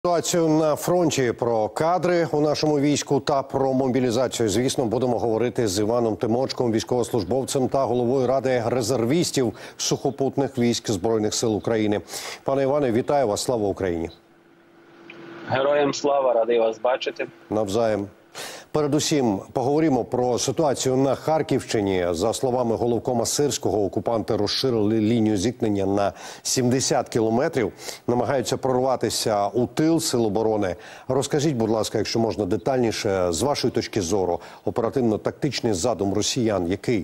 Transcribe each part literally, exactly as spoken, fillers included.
Ситуацію на фронті, про кадри у нашому війську та про мобілізацію, звісно, будемо говорити з Іваном Тимочком, військовослужбовцем та головою Ради резервістів сухопутних військ Збройних сил України. Пане Іване, вітаю вас, слава Україні! Героям слава, радий вас бачити. Навзаєм. Передусім, поговоримо про ситуацію на Харківщині. За словами головкома Сирського, окупанти розширили лінію зіткнення на сімдесят кілометрів. Намагаються прорватися у тил сил оборони. Розкажіть, будь ласка, якщо можна детальніше, з вашої точки зору, оперативно-тактичний задум росіян який?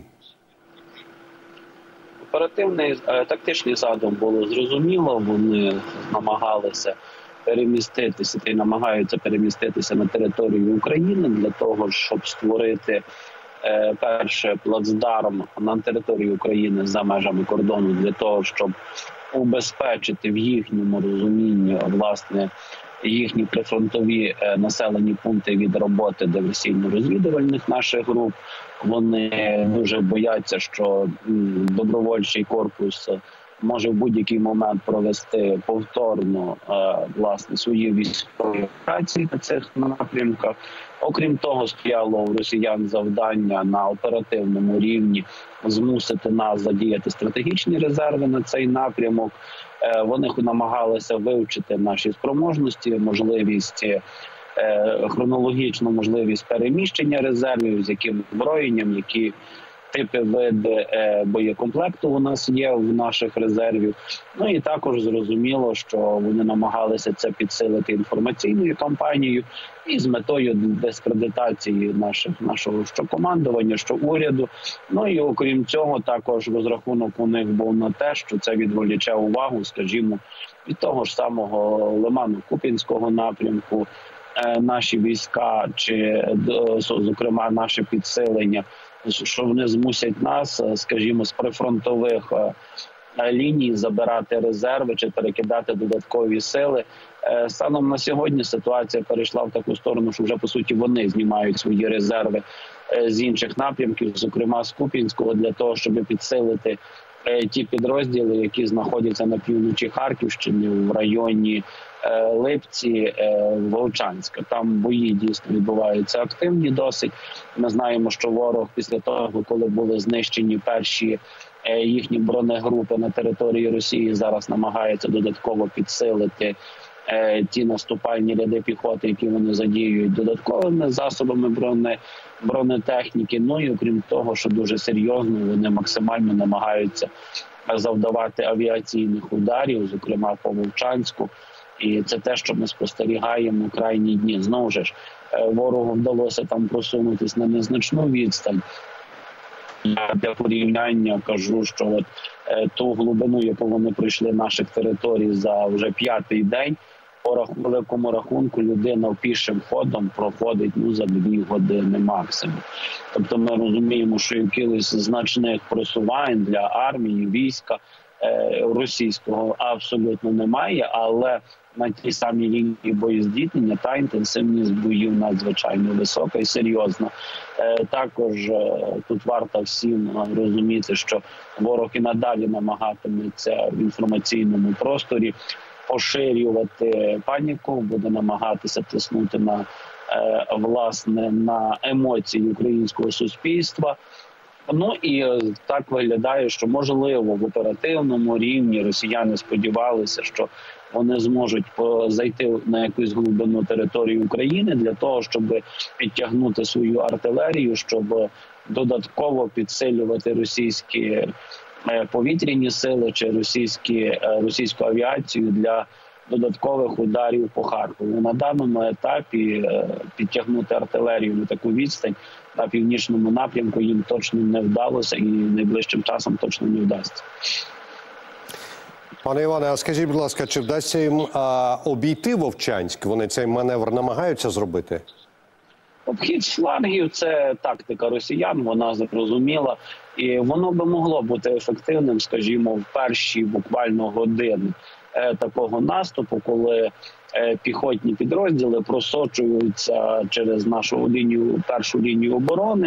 Оперативний, тактичний задум було зрозуміло. Вони намагалися переміститися і намагаються переміститися на територію України для того, щоб створити е, перше плацдарм на території України за межами кордону, для того, щоб убезпечити в їхньому розумінні власне їхні прифронтові е, населені пункти від роботи диверсійно-розвідувальних наших груп. Вони дуже бояться, що м, добровольчий корпус може в будь-який момент провести повторно е, власне свої військові операції на цих напрямках. Окрім того, стояло у росіян завдання на оперативному рівні змусити нас задіяти стратегічні резерви на цей напрямок. Е, вони намагалися вивчити наші спроможності, можливість е, хронологічну можливість переміщення резервів, з яким озброєнням, які типи, види е, боєкомплекту у нас є в наших резервів. Ну і також зрозуміло, що вони намагалися це підсилити інформаційною кампанією і з метою дискредитації наших, нашого що командування, що уряду. Ну і окрім цього, також розрахунок у них був на те, що це відволіче увагу, скажімо, від того ж самого Лимано-Куп'янського напрямку, е, наші війська, чи, зокрема, наше підсилення, що вони змусять нас, скажімо, з прифронтових ліній забирати резерви чи перекидати додаткові сили. Станом на сьогодні ситуація перейшла в таку сторону, що вже, по суті, вони знімають свої резерви з інших напрямків, зокрема з Куп'янського, для того, щоб підсилити ті підрозділи, які знаходяться на півночі Харківщини, в районі Липці, Вовчанська. Там бої дійсно відбуваються активні досить. Ми знаємо, що ворог після того, коли були знищені перші їхні бронегрупи на території Росії, зараз намагається додатково підсилити ті наступальні ряди піхоти, які вони задіюють додатковими засобами броне, бронетехніки. Ну і окрім того, що дуже серйозно вони максимально намагаються завдавати авіаційних ударів, зокрема по Вовчанську. І це те, що ми спостерігаємо крайні дні. Знову ж, ворогу вдалося там просунутися на незначну відстань. Я для порівняння кажу, що от ту глибину, яку вони пройшли наших територій за вже п'ятий день, по великому рахунку людина пішим ходом проходить ну, за дві години максимум. Тобто ми розуміємо, що якихось значних просувань для армії, війська е, російського абсолютно немає, але на тій самій лінії боєздіяння та інтенсивність боїв надзвичайно висока і серйозна. Е, також е, тут варто всім розуміти, що ворог і надалі намагатиметься в інформаційному просторі поширювати паніку, буде намагатися тиснути на е, власне на емоції українського суспільства. Ну і так виглядає, що можливо в оперативному рівні росіяни сподівалися, що вони зможуть зайти на якусь глибину території України для того, щоб підтягнути свою артилерію, щоб додатково підсилювати російські повітряні сили чи російські, російську авіацію для додаткових ударів по Харкову. На даному етапі підтягнути артилерію на таку відстань на північному напрямку їм точно не вдалося і найближчим часом точно не вдасться. Пане Іване, а скажіть, будь ласка, чи вдасться їм а, обійти Вовчанськ? Вони цей маневр намагаються зробити? Обхід флангів – це тактика росіян, вона зрозуміла. І воно би могло бути ефективним, скажімо, в перші буквально години е, такого наступу, коли е, піхотні підрозділи просочуються через нашу лінію, першу лінію оборони,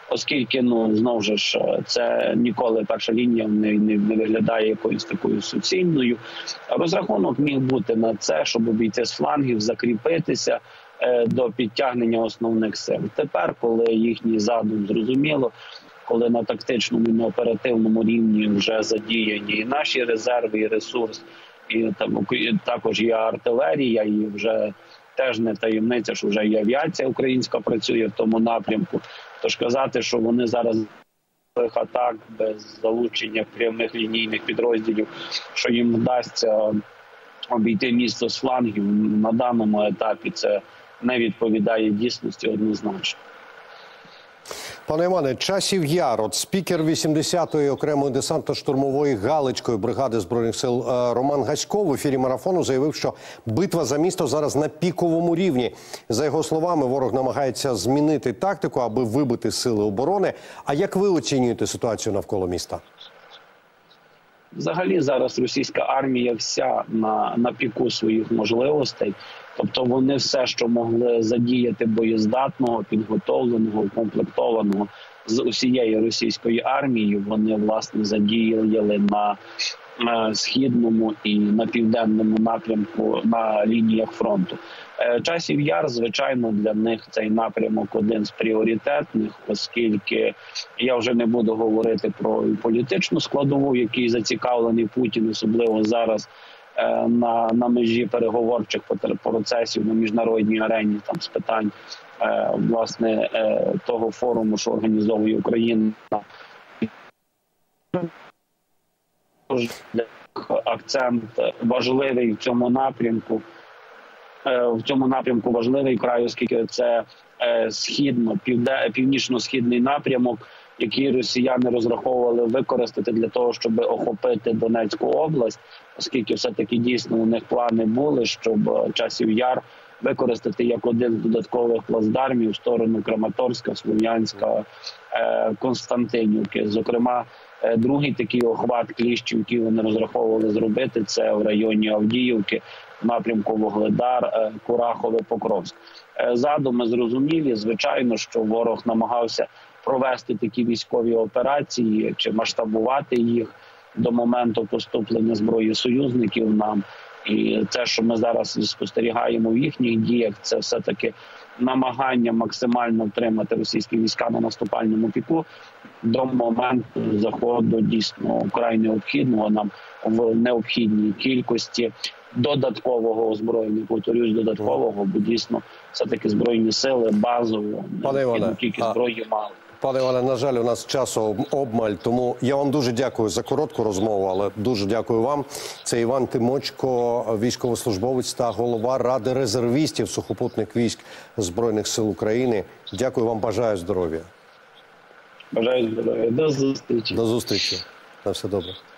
оскільки, ну, знову ж, це ніколи перша лінія не, не, не виглядає якоюсь такою суцільною. Розрахунок міг бути на це, щоб обійти з флангів, закріпитися е, до підтягнення основних сил. Тепер, коли їхній задум зрозуміло, коли на тактичному і на оперативному рівні вже задіяні і наші резерви, і ресурс, і там і також є артилерія, і вже теж не таємниця, що вже і авіація українська працює в тому напрямку. Тож казати, що вони зараз атак без залучення прямих лінійних підрозділів, що їм вдасться обійти місто з флангів, на даному етапі це не відповідає дійсності однозначно. Пане Іване, часів яр. От спікер вісімдесятої окремої десантно-штурмової Галицької бригади Збройних сил Роман Гасько в ефірі Марафону заявив, що битва за місто зараз на піковому рівні. За його словами, ворог намагається змінити тактику, аби вибити сили оборони. А як ви оцінюєте ситуацію навколо міста? Взагалі зараз російська армія вся на, на піку своїх можливостей. Тобто вони все, що могли задіяти боєздатного, підготовленого, укомплектованого з усієї російської армії, вони, власне, задіяли на е, східному і на південному напрямку на лініях фронту. Е, Часів Яр, звичайно, для них цей напрямок один з пріоритетних, оскільки я вже не буду говорити про політичну складову, в якій зацікавлений Путін, особливо зараз, на, на межі переговорчих процесів на міжнародній арені, там з питань е, власне е, того форуму, що організовує Україна. Акцент важливий в цьому напрямку. Е, в цьому напрямку важливий край, оскільки це е, східно, півде, північно-східний напрямок, які росіяни розраховували використати для того, щоб охопити Донецьку область, оскільки все-таки дійсно у них плани були, щоб Часів Яр використати як один з додаткових плацдармів в сторону Краматорська, Слов'янська, Константинівки. Зокрема, другий такий охват Кліщів, який вони розраховували зробити, це в районі Авдіївки, в напрямку Вугледар, Курахове, Покровськ. Задуми зрозумілі, звичайно, що ворог намагався провести такі військові операції чи масштабувати їх до моменту поступлення зброї союзників нам. І це, що ми зараз спостерігаємо в їхніх діях, це все-таки намагання максимально втримати російські війська на наступальному піку до моменту заходу дійсно вкрай необхідного нам в необхідній кількості додаткового озброєння, повторюсь, додаткового, бо дійсно все-таки збройні сили базово, Іване, тільки зброї мали. Пане Іване, на жаль, у нас часу обмаль, тому я вам дуже дякую за коротку розмову, але дуже дякую вам. Це Іван Тимочко, військовослужбовець та голова Ради резервістів сухопутних військ Збройних сил України. Дякую вам, бажаю здоров'я. Бажаю здоров'я. До зустрічі. До зустрічі. На все добре.